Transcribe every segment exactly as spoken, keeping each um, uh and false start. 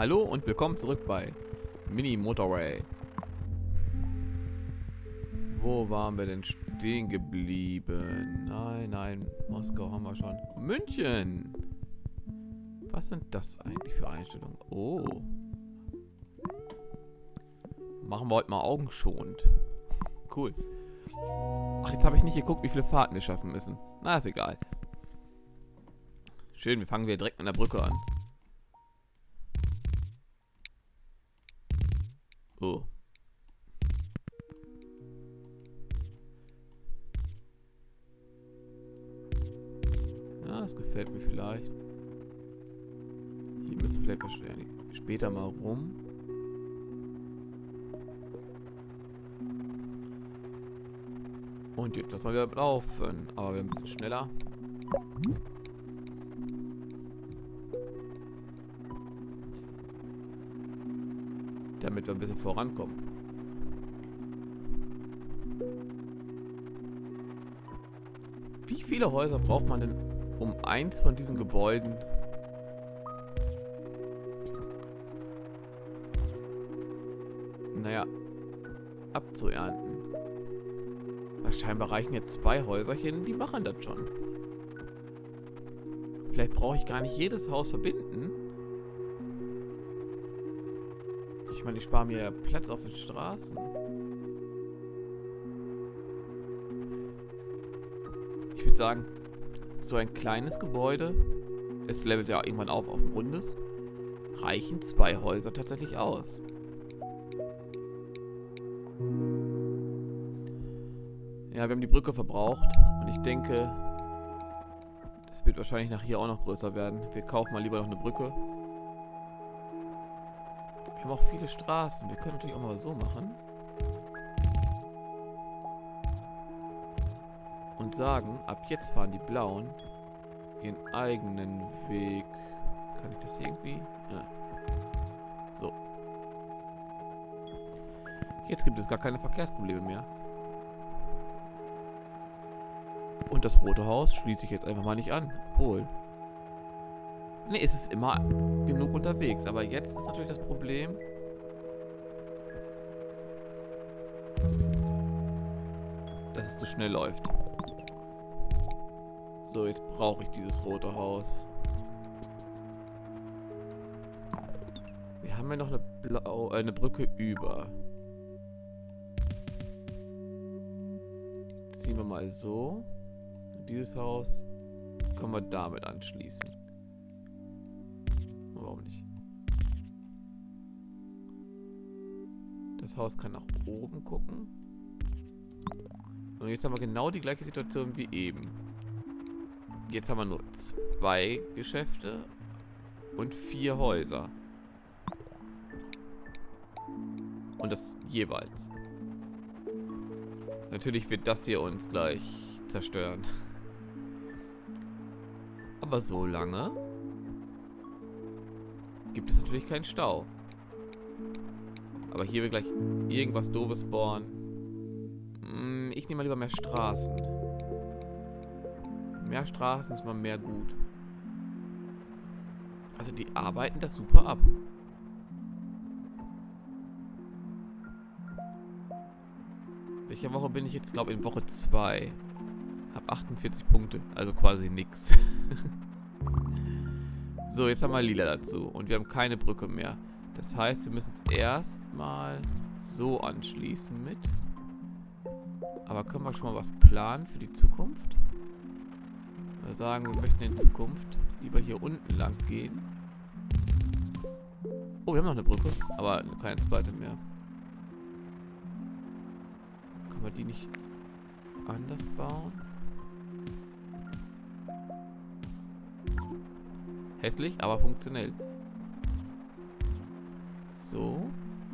Hallo und willkommen zurück bei Mini Motorway. Wo waren wir denn stehen geblieben? Nein, nein, Moskau haben wir schon. München! Was sind das eigentlich für Einstellungen? Oh. Machen wir heute mal augenschonend. Cool. Ach, jetzt habe ich nicht geguckt, wie viele Fahrten wir schaffen müssen. Na, ist egal. Schön, wir fangen wieder direkt an der Brücke an. Oh. Ja, das gefällt mir vielleicht. Hier müssen wir vielleicht später mal rum. Und jetzt lassen wir wieder laufen. Aber wir ein bisschen schneller. Damit wir ein bisschen vorankommen. Wie viele Häuser braucht man denn, um eins von diesen Gebäuden naja, abzuernten? Scheinbar reichen jetzt zwei Häuserchen, die machen das schon. Vielleicht brauche ich gar nicht jedes Haus verbinden. Ich meine, ich spare mir ja Platz auf den Straßen. Ich würde sagen, so ein kleines Gebäude, es levelt ja irgendwann auf auf ein rundes, reichen zwei Häuser tatsächlich aus. Ja, wir haben die Brücke verbraucht und ich denke, das wird wahrscheinlich nach hier auch noch größer werden. Wir kaufen mal lieber noch eine Brücke. Wir haben auch viele Straßen. Wir können natürlich auch mal so machen. Und sagen, ab jetzt fahren die Blauen ihren eigenen Weg. Kann ich das hier irgendwie? Ja. So. Jetzt gibt es gar keine Verkehrsprobleme mehr. Und das rote Haus schließe ich jetzt einfach mal nicht an. Obwohl. Ne, es ist immer genug unterwegs. Aber jetzt ist natürlich das Problem. Dass es zu schnell läuft. So, jetzt brauche ich dieses rote Haus. Wir haben ja noch eine, Blau äh, eine Brücke über. Die ziehen wir mal so. Dieses Haus können wir damit anschließen. Warum nicht? Das Haus kann nach oben gucken. Und jetzt haben wir genau die gleiche Situation wie eben. Jetzt haben wir nur zwei Geschäfte und vier Häuser. Und das jeweils. Natürlich wird das hier uns gleich zerstören. Aber so lange gibt es natürlich keinen Stau. Aber hier wird gleich irgendwas Doofes spawnen. Hm, ich nehme mal lieber mehr Straßen. Mehr Straßen ist mal mehr gut. Also die arbeiten das super ab. Welche Woche bin ich jetzt? Ich glaube in Woche zwei. Hab achtundvierzig Punkte, also quasi nix. So, jetzt haben wir lila dazu. Und wir haben keine Brücke mehr. Das heißt, wir müssen es erstmal so anschließen mit. Aber können wir schon mal was planen für die Zukunft? Wir sagen, wir möchten in Zukunft lieber hier unten lang gehen. Oh, wir haben noch eine Brücke, aber keine zweite mehr. Können wir die nicht anders bauen? Hässlich, aber funktionell. So.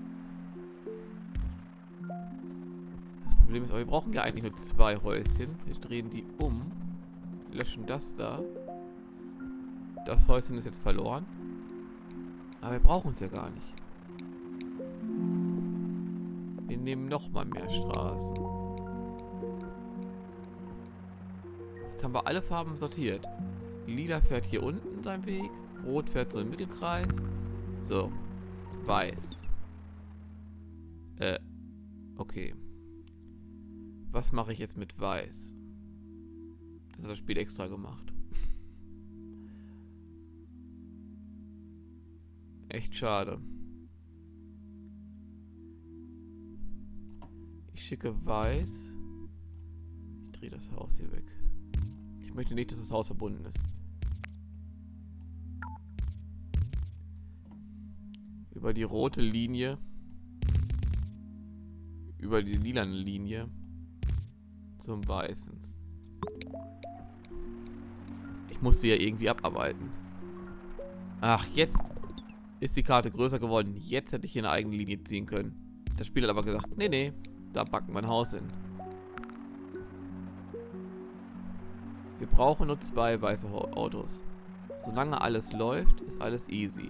Das Problem ist aber, wir brauchen ja eigentlich nur zwei Häuschen. Wir drehen die um. Löschen das da. Das Häuschen ist jetzt verloren. Aber wir brauchen es ja gar nicht. Wir nehmen nochmal mehr Straßen. Jetzt haben wir alle Farben sortiert. Lila fährt hier unten seinen Weg. Rot fährt so im Mittelkreis. So. Weiß. Äh. Okay. Was mache ich jetzt mit Weiß? Das hat das Spiel extra gemacht. Echt schade. Ich schicke Weiß. Ich drehe das Haus hier weg. Ich möchte nicht, dass das Haus verbunden ist. Über die rote Linie. Über die lilane Linie. Zum Weißen. Ich musste ja irgendwie abarbeiten. Ach, jetzt ist die Karte größer geworden. Jetzt hätte ich hier eine eigene Linie ziehen können. Das Spiel hat aber gesagt, nee, nee, da backen wir ein Haus hin. Wir brauchen nur zwei weiße Autos. Solange alles läuft, ist alles easy.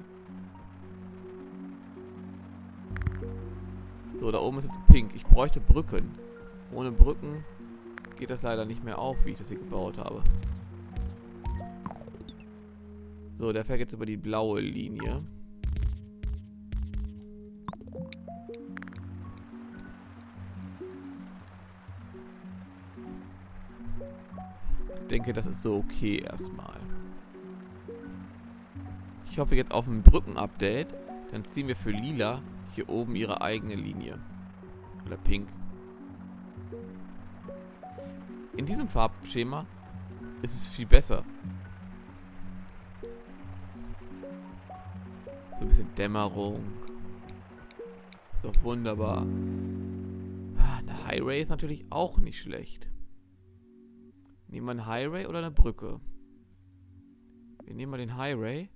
So, da oben ist jetzt pink. Ich bräuchte Brücken. Ohne Brücken geht das leider nicht mehr auf, wie ich das hier gebaut habe. So, der fährt jetzt über die blaue Linie. Ich denke, das ist so okay erstmal. Ich hoffe jetzt auf ein Brücken-Update. Dann ziehen wir für Lila hier oben ihre eigene Linie. Oder Pink. In diesem Farbschema ist es viel besser. So ein bisschen Dämmerung. Ist doch wunderbar. Eine Highway ist natürlich auch nicht schlecht. Nehmen wir einen Highway oder eine Brücke? Wir nehmen mal den Highway.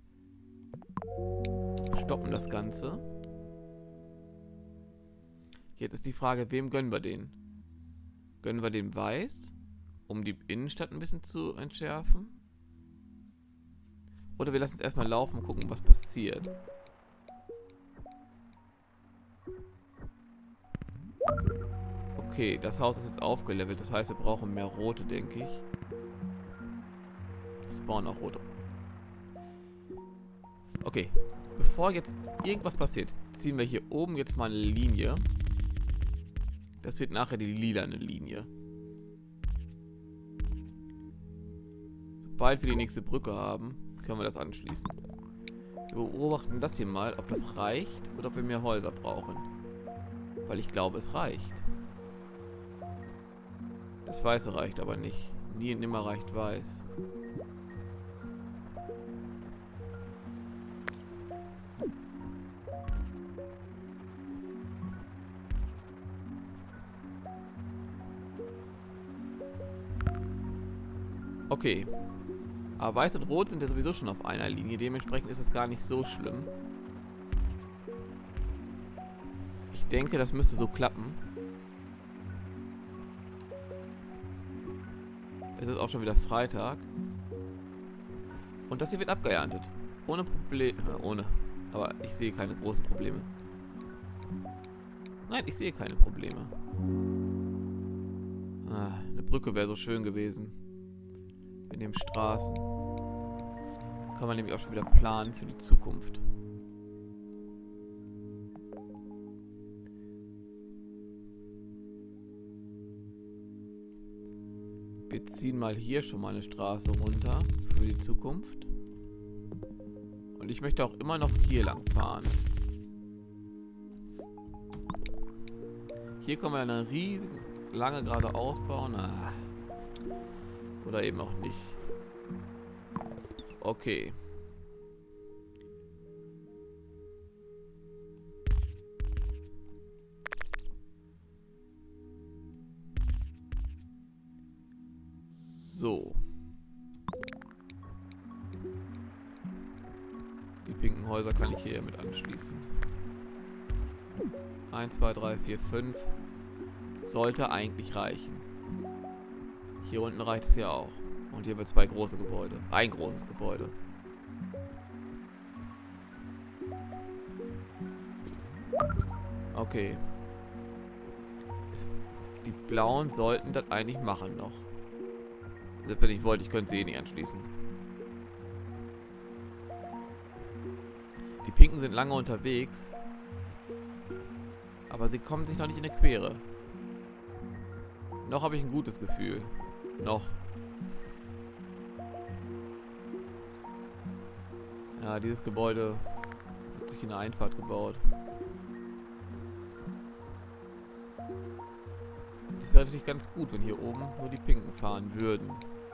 Stoppen das Ganze. Jetzt ist die Frage, wem gönnen wir den? Gönnen wir den Weiß, um die Innenstadt ein bisschen zu entschärfen? Oder wir lassen es erstmal laufen und gucken, was passiert. Okay, das Haus ist jetzt aufgelevelt. Das heißt, wir brauchen mehr rote, denke ich. Es spawnen auch rote. Okay, bevor jetzt irgendwas passiert, ziehen wir hier oben jetzt mal eine Linie. Das wird nachher die lilane Linie. Sobald wir die nächste Brücke haben, können wir das anschließen. Wir beobachten das hier mal, ob das reicht oder ob wir mehr Häuser brauchen. Weil ich glaube, es reicht. Das Weiße reicht aber nicht. Nie und nimmer reicht Weiß. Okay. Aber Weiß und Rot sind ja sowieso schon auf einer Linie. Dementsprechend ist das gar nicht so schlimm. Ich denke, das müsste so klappen. Es ist auch schon wieder Freitag. Und das hier wird abgeerntet. Ohne Probleme. Ohne. Aber ich sehe keine großen Probleme. Nein, ich sehe keine Probleme. Ah, eine Brücke wäre so schön gewesen. Wir nehmen Straßen. Kann man nämlich auch schon wieder planen für die Zukunft. Wir ziehen mal hier schon mal eine Straße runter für die Zukunft. Und ich möchte auch immer noch hier lang fahren. Hier können wir eine riesige, lange geradeaus bauen. Ah. Oder eben auch nicht. Okay. So. Die pinken Häuser kann ich hier mit anschließen. eins, zwei, drei, vier, fünf. Sollte eigentlich reichen. Hier unten reicht es ja auch. Und hier wird zwei große Gebäude. Ein großes Gebäude. Okay. Die blauen sollten das eigentlich machen noch. Selbst wenn ich wollte, ich könnte sie eh nicht anschließen. Die Pinken sind lange unterwegs. Aber sie kommen sich noch nicht in eine Quere. Noch habe ich ein gutes Gefühl. Noch. Ja, dieses Gebäude hat sich in eine Einfahrt gebaut. Das wäre natürlich ganz gut, wenn hier oben nur die Pinken fahren würden.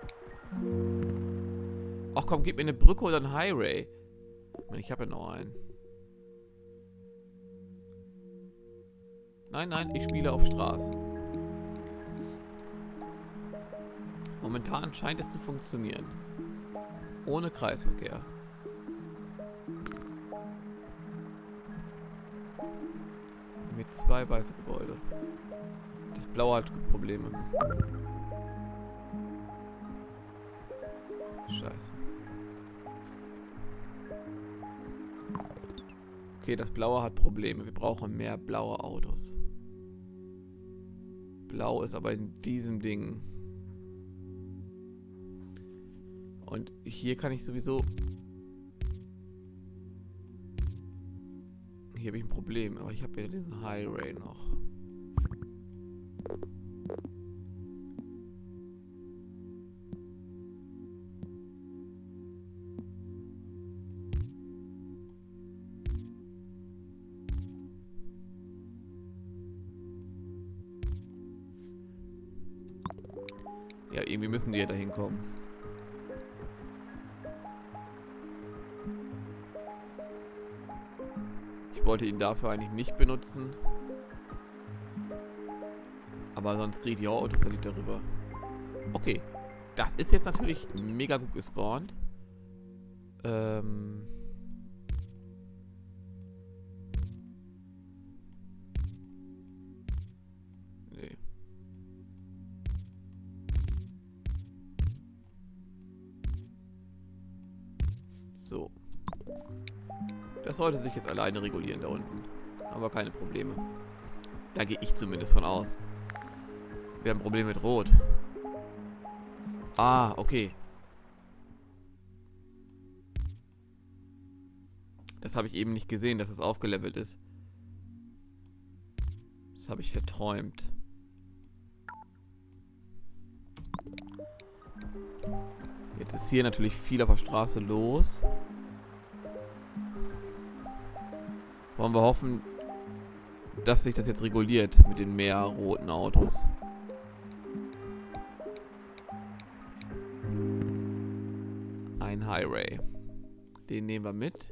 Ach komm, gib mir eine Brücke oder einen Highway. Ich meine, ich habe ja noch einen. Nein, nein, ich spiele auf Straße. Momentan scheint es zu funktionieren. Ohne Kreisverkehr. Mit zwei weißen Gebäude. Das Blaue hat Probleme. Scheiße. Okay, das Blaue hat Probleme. Wir brauchen mehr blaue Autos. Blau ist aber in diesem Ding. Und hier kann ich sowieso... Hier habe ich ein Problem, aber ich habe ja diesen Highway noch. Ja, irgendwie müssen die ja dahin kommen. Ich wollte ihn dafür eigentlich nicht benutzen. Aber sonst kriege ich die Autos ja nicht darüber. Okay. Das ist jetzt natürlich mega gut gespawnt. Ähm... Nee. So. Das sollte sich jetzt alleine regulieren da unten. Aber keine Probleme. Da gehe ich zumindest von aus. Wir haben ein Problem mit Rot. Ah, okay. Das habe ich eben nicht gesehen, dass es aufgelevelt ist. Das habe ich verträumt. Jetzt ist hier natürlich viel auf der Straße los. Wollen wir hoffen, dass sich das jetzt reguliert mit den mehr roten Autos. Ein Highway. Den nehmen wir mit.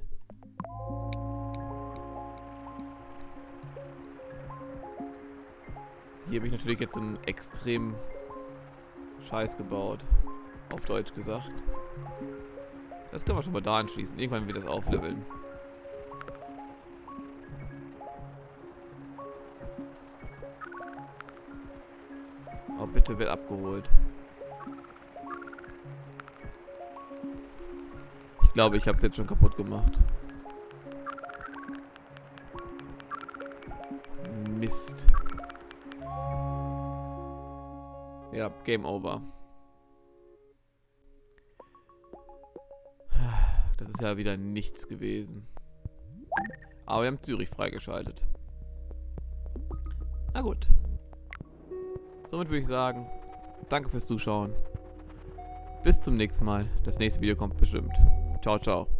Hier habe ich natürlich jetzt so einen extrem Scheiß gebaut. Auf Deutsch gesagt. Das können wir schon mal da anschließen. Irgendwann wird das aufleveln. Oh, bitte wird abgeholt. Ich glaube, ich habe es jetzt schon kaputt gemacht. Mist. Ja, Game Over. Das ist ja wieder nichts gewesen. Aber wir haben Zürich freigeschaltet. Na gut. Somit würde ich sagen, danke fürs Zuschauen. Bis zum nächsten Mal. Das nächste Video kommt bestimmt. Ciao, ciao.